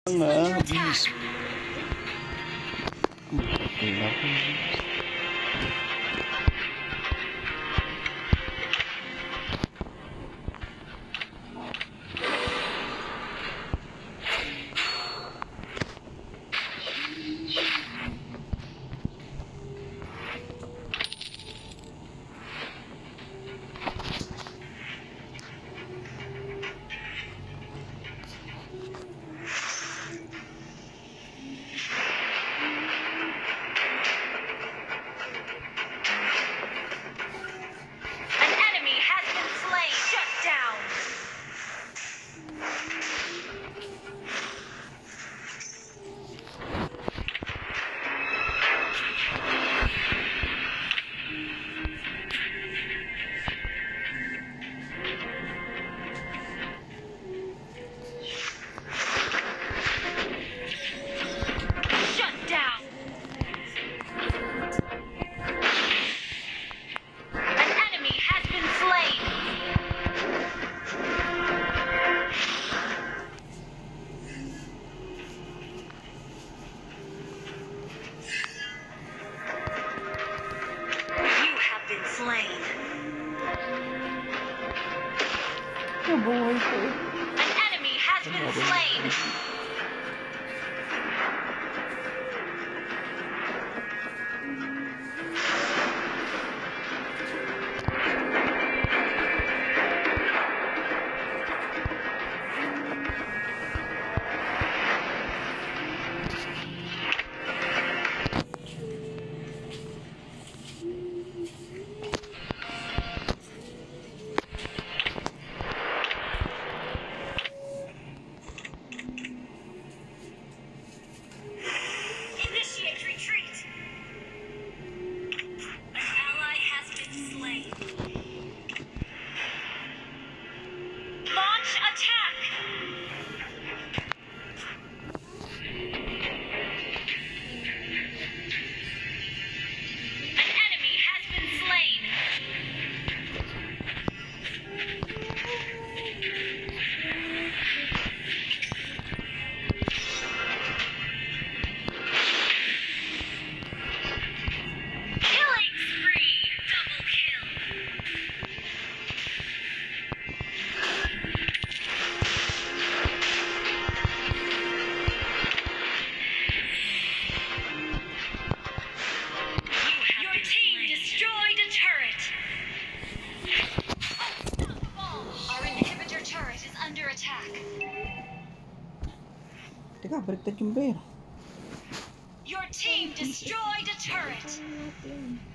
Wisp. Oh boy. An enemy has been slain. Initiate retreat. An ally has been slain. Launch attack. An enemy has been slain. Killing spree. Double kill. Your team destroyed a turret. Unstoppable. Our inhibitor turret is under attack. Teka, baliktad yung bear. Your team destroyed a turret.